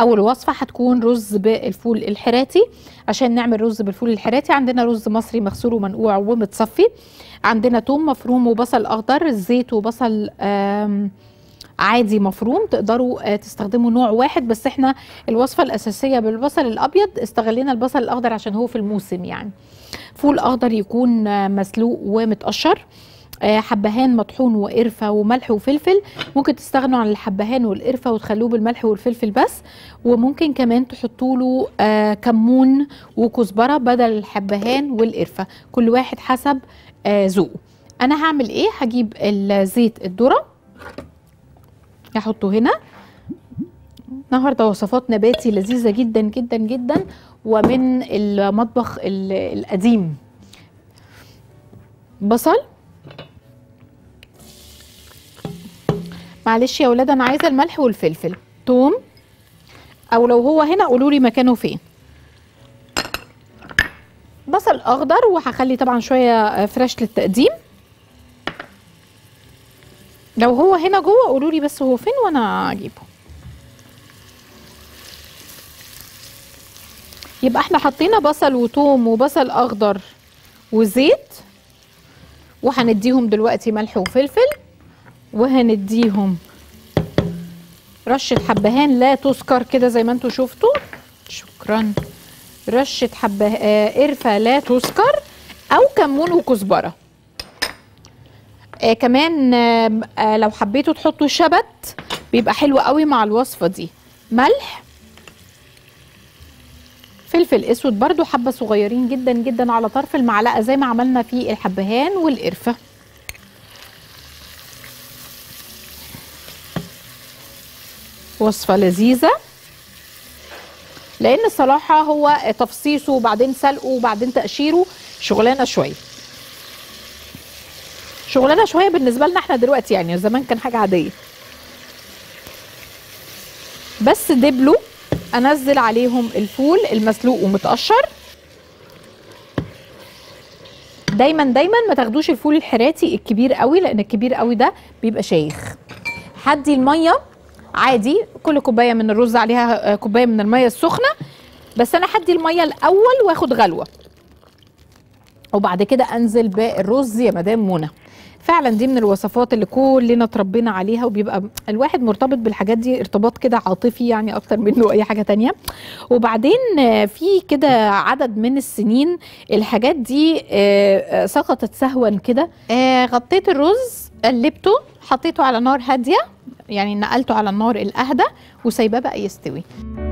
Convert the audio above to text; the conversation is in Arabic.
اول وصفه هتكون رز بالفول الحراتي. عشان نعمل رز بالفول الحراتي عندنا رز مصري مغسول ومنقوع ومتصفي، عندنا توم مفروم وبصل اخضر، زيت وبصل عادي مفروم، تقدروا تستخدموا نوع واحد، بس احنا الوصفه الاساسيه بالبصل الابيض استغلينا البصل الاخضر عشان هو في الموسم يعني. فول اخضر يكون مسلوق ومتقشر، حبهان مطحون وقرفه وملح وفلفل. ممكن تستغنوا عن الحبهان والقرفه وتخلوه بالملح والفلفل بس، وممكن كمان تحطوا له كمون وكزبره بدل الحبهان والقرفه، كل واحد حسب ذوقه. انا هعمل ايه؟ هجيب الزيت الذره هحطه هنا. النهارده وصفات نباتي لذيذه جدا جدا جدا ومن المطبخ القديم. بصل، معلش يا ولاد انا عايزه الملح والفلفل، توم، او لو هو هنا قولوا لي مكانه فين. بصل اخضر، وهخلي طبعا شويه فريش للتقديم. لو هو هنا جوه قولوا لي بس هو فين وانا اجيبه. يبقى احنا حطينا بصل وتوم وبصل اخضر وزيت، وهنديهم دلوقتي ملح وفلفل، وهنديهم رشة حبهان لا تذكر كده زي ما انتوا شفتوا، شكرا، رشة قرفة لا تذكر، او كمون وكزبرة. كمان لو حبيتوا تحطوا شبت بيبقى حلو قوي مع الوصفة دي. ملح، فلفل اسود برضو حبة صغيرين جدا جدا على طرف المعلقة زي ما عملنا في الحبهان والقرفة. وصفة لذيذة، لان الصراحة هو تفصيصه وبعدين سلقه وبعدين تقشيره شغلانة شوية، شغلانة شوية بالنسبة لنا احنا دلوقتي، يعني زمان كان حاجة عادية. بس دبلوا، انزل عليهم الفول المسلوق ومتقشر. دايما دايما ما تاخدوش الفول الحراتي الكبير قوي، لان الكبير قوي ده بيبقى شايخ. هدي المية عادي، كل كوبايه من الرز عليها كوبايه من الميه السخنه، بس انا هدي الميه الاول واخد غلوه وبعد كده انزل بالرز يا مدام منى. فعلا دي من الوصفات اللي كلنا اتربينا عليها، وبيبقى الواحد مرتبط بالحاجات دي ارتباط كده عاطفي يعني اكتر منه اي حاجه تانية. وبعدين في كده عدد من السنين الحاجات دي سقطت سهوا كده. غطيت الرز، قلبته، حطيته على نار هاديه، يعني نقلته على النار الاهدى وسايباه بقى يستوي.